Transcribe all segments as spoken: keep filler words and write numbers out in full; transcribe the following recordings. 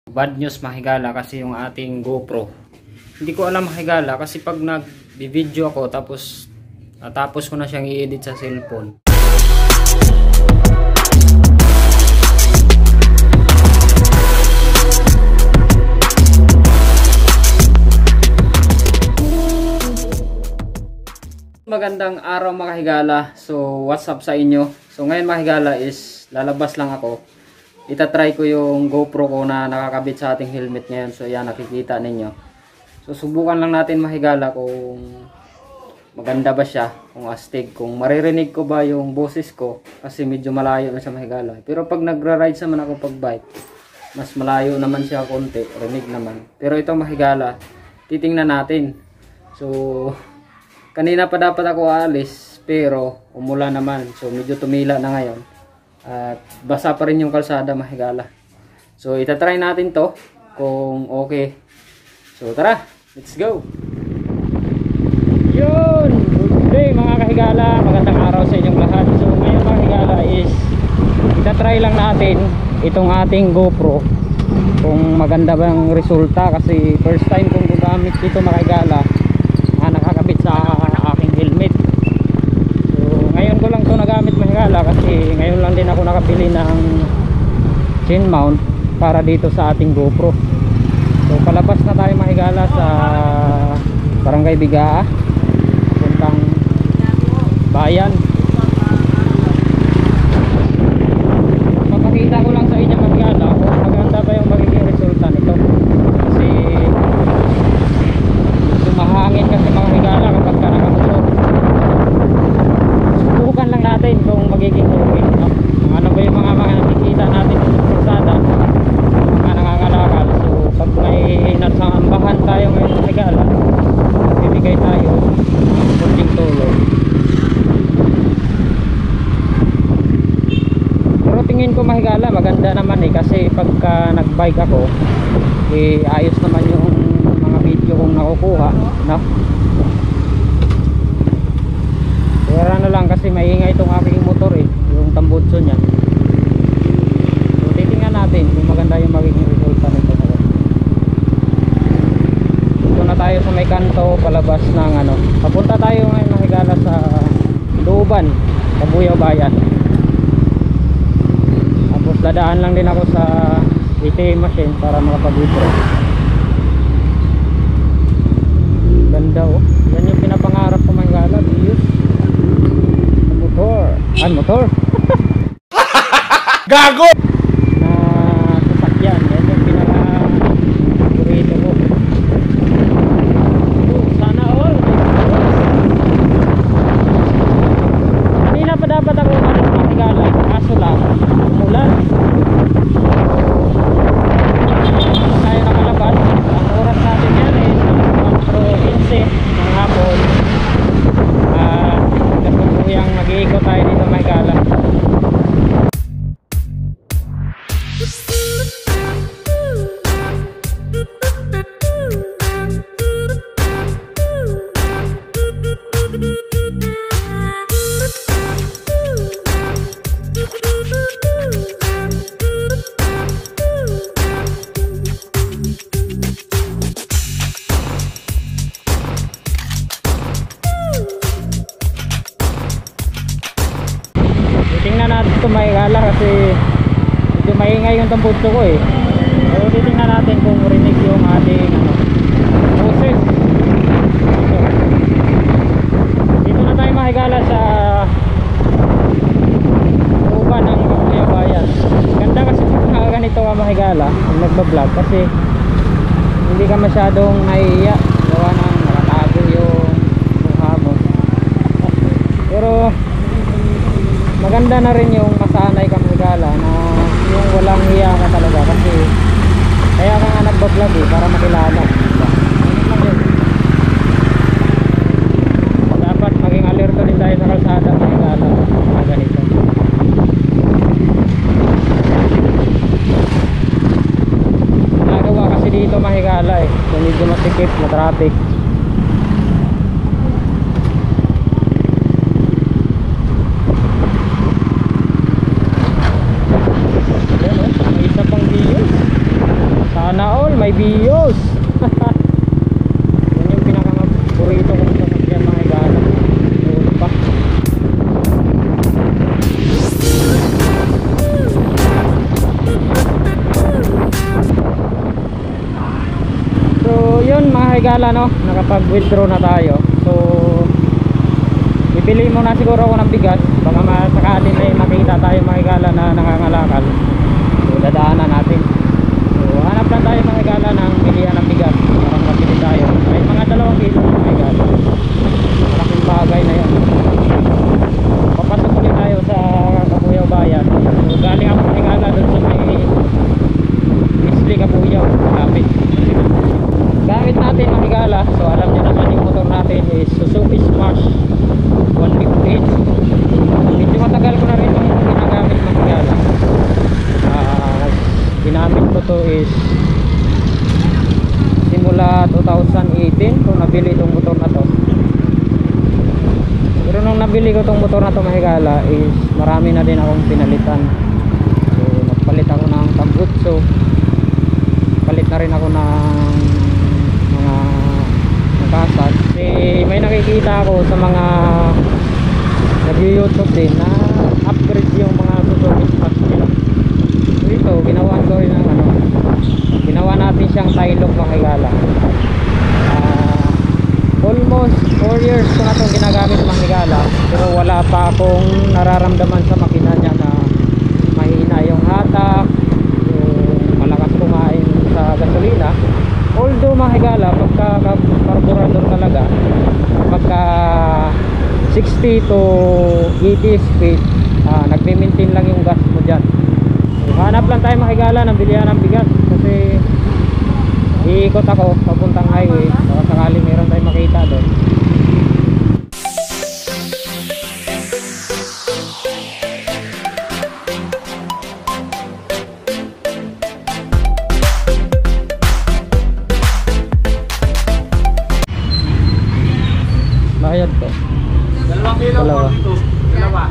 Bad news mga higala kasi yung ating GoPro. Hindi ko alam mga higala kasi pag nag-video ako tapos natapos ko na siyang i-edit sa cellphone. Magandang araw mga higala. So what's up sa inyo? So ngayon mga higala is lalabas lang ako. Itatry ko yung GoPro ko na nakakabit sa ating helmet ngayon. So yan, nakikita ninyo. So subukan lang natin mga higala kung maganda ba siya, kung astig, kung maririnig ko ba yung boses ko kasi medyo malayo na siya mga higala. Pero pag nagra-ride naman ako pag bike, mas malayo naman siya konti, rinig naman. Pero ito mga higala, titingnan natin. So kanina pa dapat ako aalis pero umulan naman. So medyo tumila na ngayon. At basa pa rin yung kalsada mga higala. So itatry natin to kung okay. So tara, let's go. Yun, good day mga kahigala. Magandang araw sa inyong lahat. So ngayon mga higala is itatry lang natin itong ating GoPro kung maganda ba ang resulta. Kasi first time kong gugamit ito mga higala na nakakabit sa aking helmet. So ngayon ko lang ito nagamit mga higala kasi ngayon lang din ako nakabili ng chain mount para dito sa ating GoPro. So palabas na tayo mga higala sa Barangay Bigaa, puntang bayan. Papakita ko lang sa inyo mga higala kung maganda ba yung magiging resulta nito. Kasi mahangin kasi mga higala kapag ka nakamotor. Subukan lang natin kung magiging okay, no? Ano ba yung mga mga nakikita natin sa kalsada, mga nangangalakal. So pag may nasambahan tayo ngayon mga higala, bibigay tayo ng kunting tulong. Pero tingin ko mga higala maganda naman eh, kasi pagka nagbike ako eh ayos naman yung mga video kong nakukuha, no? Pero ano lang kasi maingay itong aking motor eh, yung tambutso niya. So titingnan natin kung maganda yung magiging resulta nito. Dito na tayo sa may kanto, palabas ng ano. Papunta tayo ngayon mga higala sa Luban, Kabuyaw Bayan. Tapos dadaan lang din ako sa A T M machine para makapag-withdraw. Ganda oh. Yan yung pinapangarap ko mga higala, views. Motor. Ay motor. Gago! Na sasakyan. Yan yung pinaka-burrito ko. Oh, sana all. Kanina pa dapat ako umalis mga higala. Kaso lang, umulan. Tayo nakalabas. Ang oras natin yan eh four fifteen ng hapon. At kasubuyang mag-iikot tayo dito mga higala. Tingnan natin ito mga higala kasi medyo maingay yung tambutso ko eh. So titingnan natin kung rinig yung ating ano, boses. So, dito na tayo mga higala sa uban ng Kabuyaw Bayan. Ganda kasi pag ganito ka mga higala kung nagbablog kasi hindi ka masyadong naiiya gawa ng nakatago yung mukha mo. Pero maganda na rin yung masanay ka mga higala na yung walang hiya ka talaga kasi kaya ka nga nagbablog eh, para makilala, diba? Dapat maging alerto din tayo sa kalsada mga higala na ganito. Nagawa kasi dito mga higala eh, so medyo masikip na traffic. Sana all may bios. Yan yung pinaka-paborito kong sasakyan mga higala. Ulo pa. So yun mga higala, no, nakapag-withdraw na tayo. So bibili muna siguro ako ng bigas, baka masakaling ay makita tayo mga higala na nakangalakal. So dadaanan natin. So hanap lang tayo mga higala ng bilihan ng bigas para makabili tayo. May mga dalawang kilo mga higala. Malaking bagay na yun. Papasok ulit tayo sa Kapuyaw Bayan. So galing ako mga higala doon sa may Isli Kapuyaw, malapit. Gamit natin mga higala, so alam nyo naman yung motor natin is Suzuki Smash one fifty. Medyo matagal ko na rin yung ginagamit mga higala. Uh, ginamit ko to is simula two thousand eighteen kung nabili itong motor na to. Pero nung nabili ko itong motor na to mga higala is marami na din akong pinalitan. So nagpalit ako ng tambutso, palit na rin ako ng mga nakasas. Eh, may nakikita ako sa mga nag-YouTube din na upgrade yung mga Suzuki Smash nila. So ito, ginawan ko rin ng ano, ginawa natin siyang tailok mga higala. uh, Almost four years ko na itong ginagamit mga higala, pero wala pa akong nararamdaman sa makina niya na mahina yung hatak, yung malakas kumain sa gasolina. Although mga higala, pagka carburetor talaga, pagka sixty to eighty speed, ah, nagme-maintain lang yung gas mo dyan. So, hanap lang tayo mga higala ng bilihan ng bigas kasi iikot ako papuntang highway, baka sakaling meron tayong makita doon. Bayad ko. Dalawang kilo po dito. Dalawa.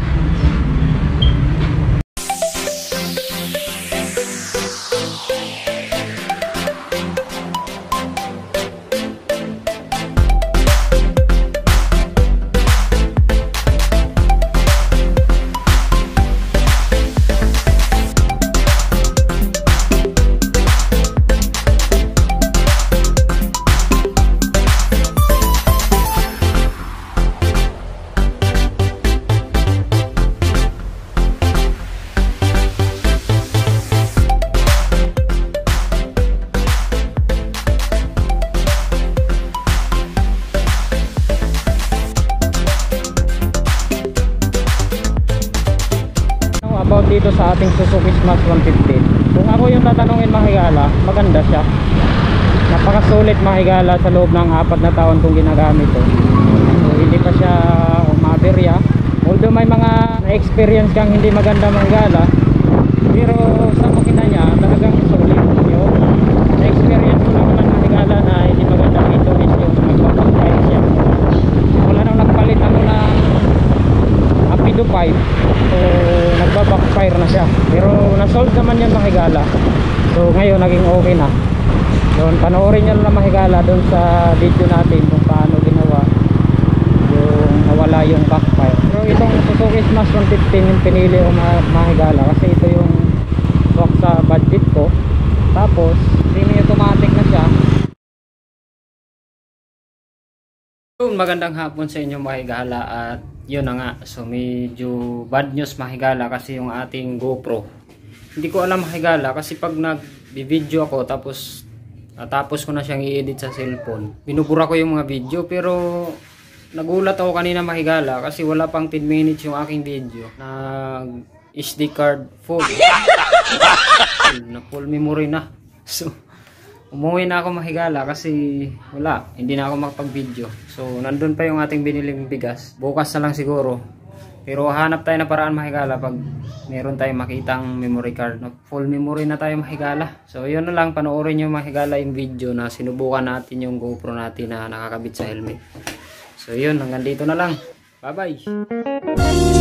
About dito sa ating Suzuki Smash one fifty, kung ako yung tatanungin mga higala, maganda siya, napakasulit mga higala sa loob ng apat na taon kong ginagamit to. So hindi pa siya umaberya, although may mga na-experience kang hindi maganda mga higala, pero sa makina niya talagang sulit yun. Na-experience ko lang naman mga higala na hindi maganda dito is yung nagpapapay siya. Wala nang nagpalit ako ng Apido five, so nagbabackfire na siya, pero na-solve naman yan mga higala. So ngayon naging okay na yun. Panoorin nyo lang mga higala doon sa video natin kung paano ginawa yung nawala yung backfire. Pero itong Suzuki Smash one fifty yung pinili ko mga higala kasi ito yung swak sa budget ko, tapos semi-automatic na siya. Magandang hapon sa inyo mga higala, at yun na nga, so medyo bad news mga higala kasi yung ating GoPro, hindi ko alam mga higala kasi pag nag-video ako tapos natapos ko na siyang i-edit sa cellphone, binubura ko yung mga video, pero nagulat ako kanina mga higala kasi wala pang ten minutes yung aking video, nag S D card full na full memory na. So umuwi na ako mga higala kasi wala, hindi na ako makapag-video. So nandun pa yung ating biniling bigas, bukas na lang siguro, pero hanap tayo na paraan mga higala pag meron tayong makitang memory card na full memory na tayo mga higala. So yun na lang, panoorin nyo mga higala yung video na sinubukan natin yung GoPro natin na nakakabit sa helmet. So yun, hanggang dito na lang, bye bye.